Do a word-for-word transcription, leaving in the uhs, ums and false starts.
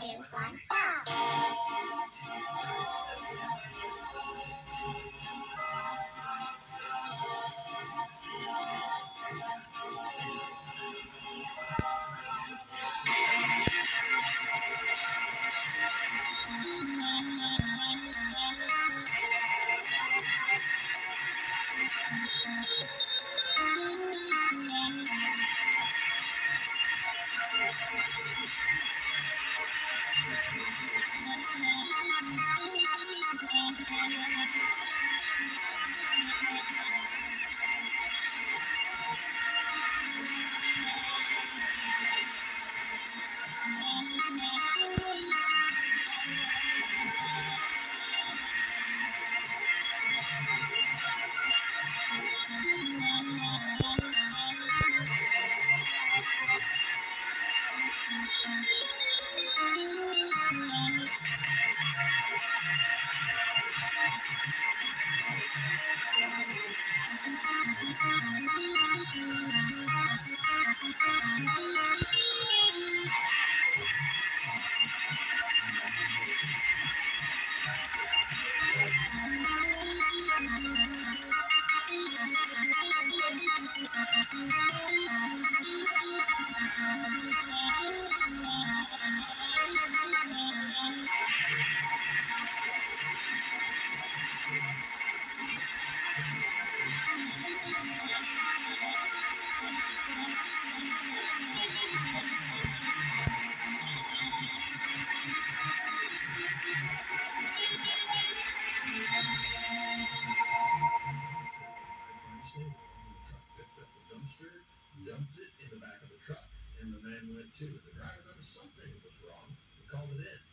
two, one, go! Dumped it in the back of the truck, and the man went too. The driver noticed something was wrong. He called it in.